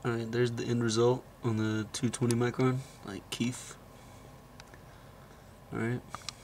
Alright, there's the end result on the 220 micron, like Keith. Alright.